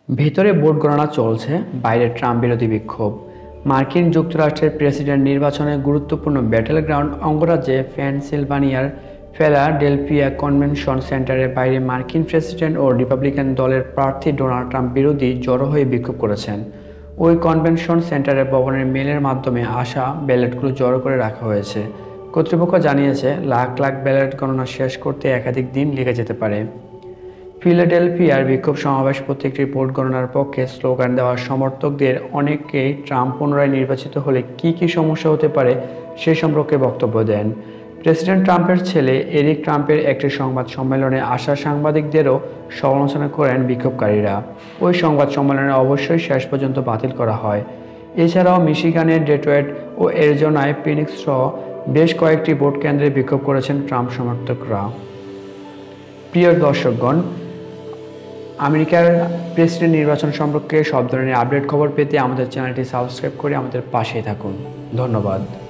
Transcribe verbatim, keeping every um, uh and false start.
ভেতরে ভোট গণনা চলছে, বাইরে ট্রাম্প বিরোধী বিক্ষোভ। মার্কিন যুক্তরাষ্ট্রের প্রেসিডেন্ট নির্বাচনের গুরুত্বপূর্ণ ব্যাটল গ্রাউন্ড অঙ্গরাজ্যে পেনসিলভানিয়ার ফিলাডেলফিয়া কনভেনশন সেন্টারের বাইরে মার্কিন প্রেসিডেন্ট ও রিপাবলিকান দলের প্রার্থী ডোনাল্ড ট্রাম্প বিরোধী জড়ো হয়ে বিক্ষোভ করেছেন। ওই কনভেনশন সেন্টারের ভবনের মেলের মাধ্যমে আসা ব্যালটগুলো জড়ো করে রাখা হয়েছে। কর্তৃপক্ষ জানিয়েছে, লাখ লাখ ব্যালট গণনা শেষ করতে একাধিক দিন লেগে যেতে পারে। ফিলাডেলফিয়ার বিক্ষোভ সমাবেশ প্রত্যেকটি ভোট গণনার পক্ষে স্লোগান দেওয়া সমর্থকদের অনেকেই ট্রাম্প পুনরায় নির্বাচিত হলে কী কী সমস্যা হতে পারে সে সম্পর্কে বক্তব্য দেন। প্রেসিডেন্ট ট্রাম্পের ছেলে এরিক ট্রাম্পের একটি সংবাদ সম্মেলনে আসা সাংবাদিকদেরও সমালোচনা করেন বিক্ষোভকারীরা। ওই সংবাদ সম্মেলনে অবশ্যই শেষ পর্যন্ত বাতিল করা হয়। এছাড়াও মিশিগানের ডেট্রয়েট ও অ্যারিজোনায় ফিনিক্স সহ বেশ কয়েকটি ভোট কেন্দ্রে বিক্ষোভ করেছেন ট্রাম্প সমর্থকরা। প্রিয় দর্শকগণ, আমেরিকার প্রেসিডেন্ট নির্বাচন সম্পর্কে সব ধরনের আপডেট খবর পেতে আমাদের চ্যানেলটি সাবস্ক্রাইব করে আমাদের পাশেই থাকুন। ধন্যবাদ।